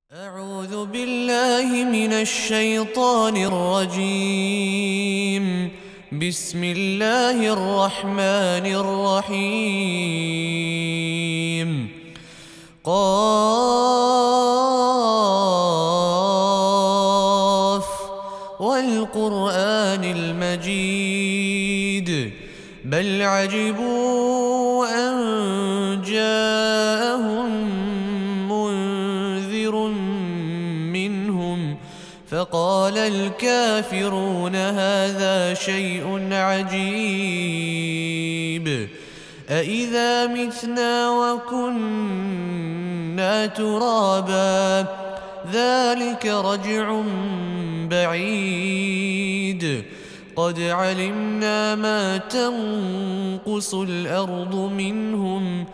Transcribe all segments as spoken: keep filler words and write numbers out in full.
أعوذ بالله من الشيطان الرجيم. بسم الله الرحمن الرحيم. قاف والقرآن المجيد بل عجبوا أن جاءهم منذر منهم فقال الكافرون هذا شيء عجيب أإذا متنا وكنا ترابا ذلك رجع بعيد قد علمنا ما تنقص الأرض منهم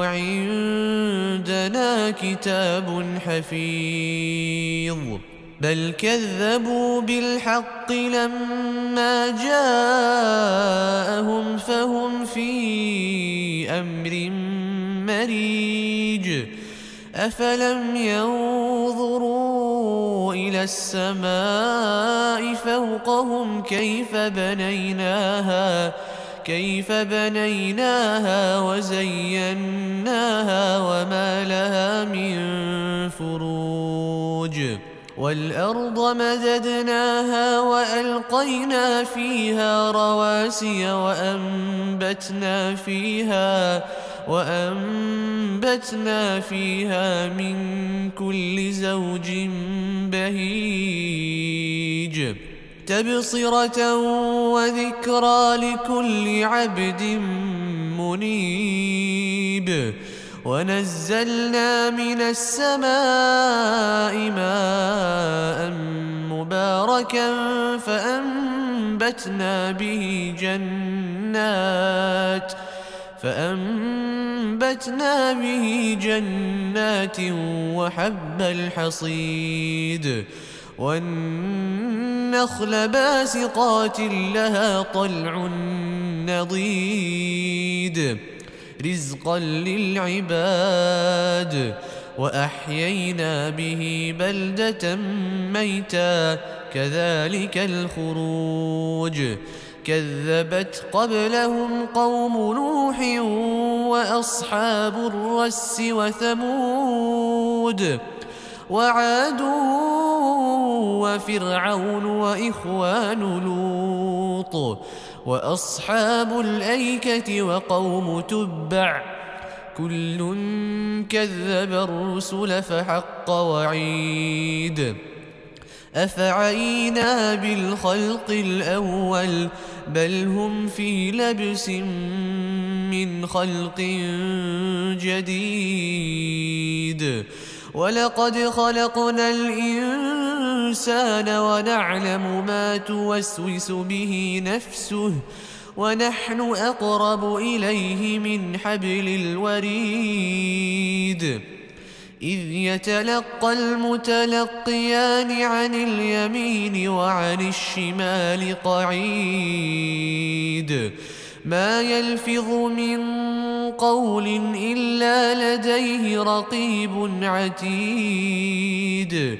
وعندنا كتاب حفيظ بل كذبوا بالحق لما جاءهم فهم في أمر مريج أفلم ينظروا إلى السماء فوقهم كيف بنيناها كيف بنيناها وزيناها وما لها من فروج والأرض مددناها وألقينا فيها رواسي وأنبتنا فيها وأنبتنا فيها من كل زوج بهيج تبصرة وذكرى لكل عبد منيب ونزلنا من السماء ماء مباركا فأنبتنا به جنات فأنبتنا به جنات وحب الحصيد والنخل باسقات لها طلع نضيد رزقا للعباد وأحيينا به بلدة ميتا كذلك الخروج كذبت قبلهم قوم نوح وأصحاب الرس وثمود وعاد وفرعون وإخوان لوط وأصحاب الأيكة وقوم تبع كل كذب الرسل فحق وعيد أفعينا بالخلق الأول بل هم في لبس من خلق جديد ولقد خلقنا الإنسان ونعلم ما توسوس به نفسه ونحن أقرب إليه من حبل الوريد إذ يتلقى المتلقيان عن اليمين وعن الشمال قعيد ما يلفظ من قول إلا لديه رقيب عتيد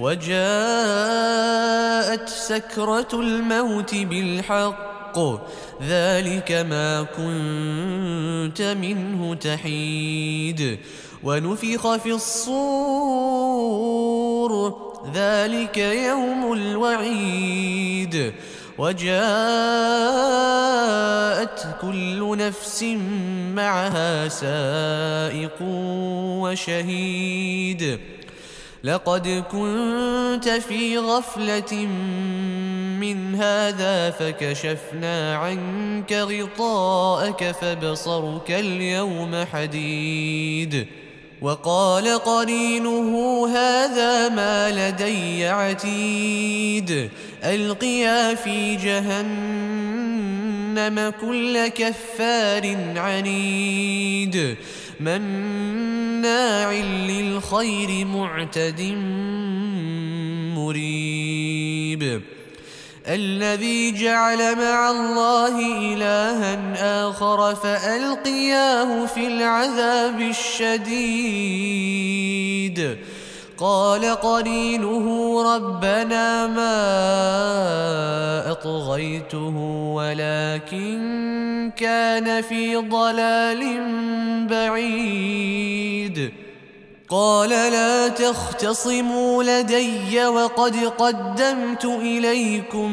وجاءت سكرة الموت بالحق ذلك ما كنت منه تحيد ونفخ في الصور ذلك يوم الوعيد وجاءت كل نفس معها سائق وشهيد لقد كنت في غفلة من هذا فكشفنا عنك غطاءك فبصرك اليوم حديد وقال قرينه هذا ما لدي عتيد ألقيا في جهنم كل كفار عنيد مناع للخير معتد مريب الذي جعل مع الله إلها آخر فألقياه في العذاب الشديد قال قرينه ربنا ما أطغيته ولكن كان في ضلال بعيد. قال لا تختصموا لدي وقد قدمت إليكم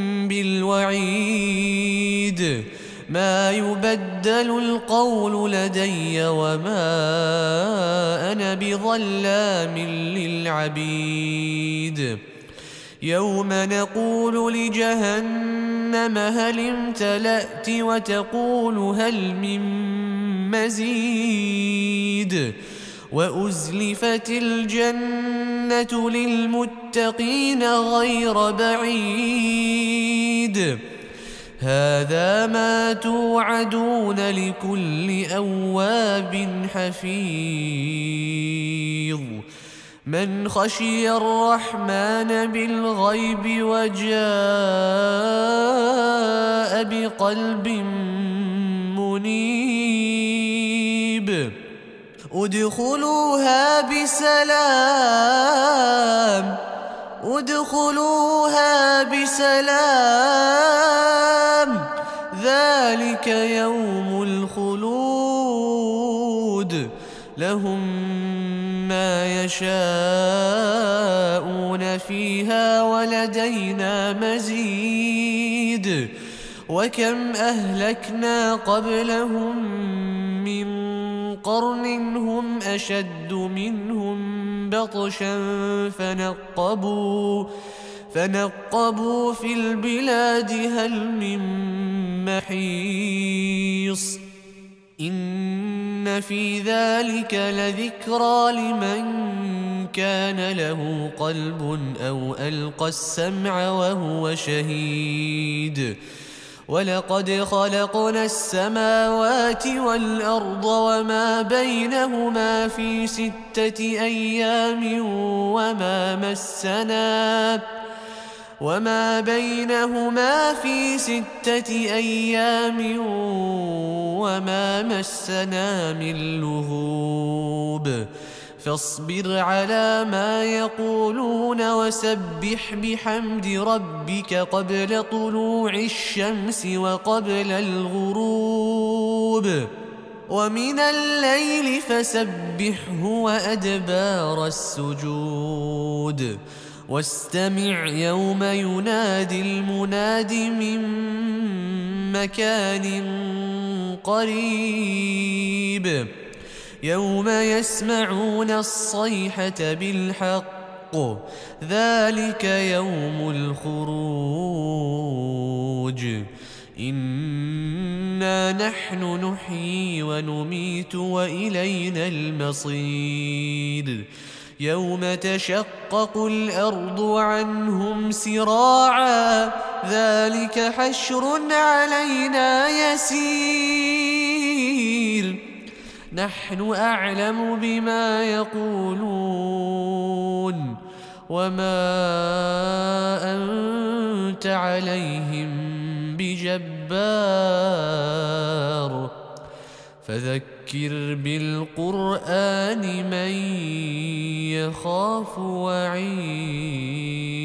بالوعيد ما يبدل القول لدي وما أنا بظلام للعبيد. يوم نقول لجهنم هل امتلأت وتقول هل من مزيد وأزلفت الجنة للمتقين غير بعيد. هذا ما توعدون لكل أواب حفيظ. من خشي الرحمن بالغيب وجاء بقلب منيب ادخلوها بسلام ادخلوها بسلام ذلك يوم الخلود لهم ما يشاءون فيها ولدينا مزيد. وكم أهلكنا قبلهم من قرن هم أشد منهم بطشا فنقبوا فنقبوا في البلاد هل من محيص. إن في ذلك لذكرى لمن كان له قلب أو ألقى السمع وهو شهيد. ولقد خلقنا السماوات والأرض وما بينهما في ستة أيام وما مسنا وما بينهما في ستة أيام وما مسنا من لغوب. فاصبر على ما يقولون وسبح بحمد ربك قبل طلوع الشمس وقبل الغروب ومن الليل فسبحه وأدبار السجود. واستمع يوم ينادي المناد من مكان قريب يوم يسمعون الصيحة بالحق ذلك يوم الخروج. إنا نحن نحيي ونميت وإلينا المصير. يوم تشقق الأرض عنهم سراعا ذلك حشر علينا يسير. نحن أعلم بما يقولون وما أنت عليهم بجبار فذكر بالقرآن من يخاف وعيد.